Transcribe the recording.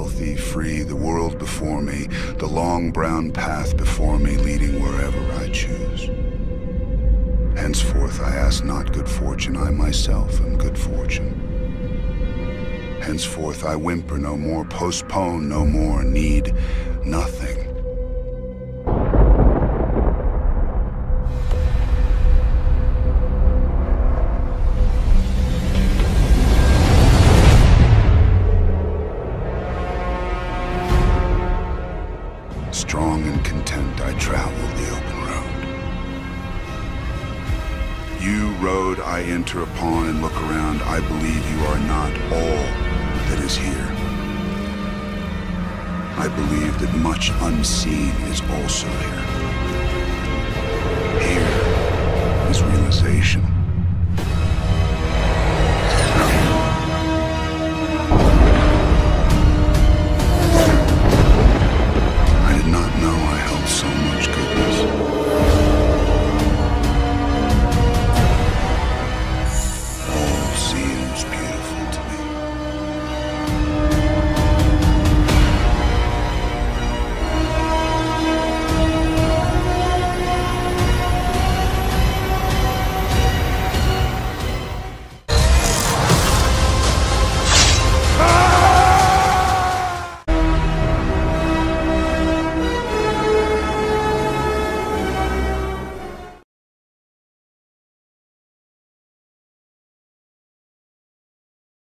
healthy, free, the world before me, the long brown path before me leading wherever I choose. Henceforth I ask not good fortune, I myself am good fortune. Henceforth I whimper no more, postpone no more, need nothing. Strong and content I travel the open road. You, road, I enter upon and look around, I believe you are not all that is here. I believe that much unseen is also here. Here is realization.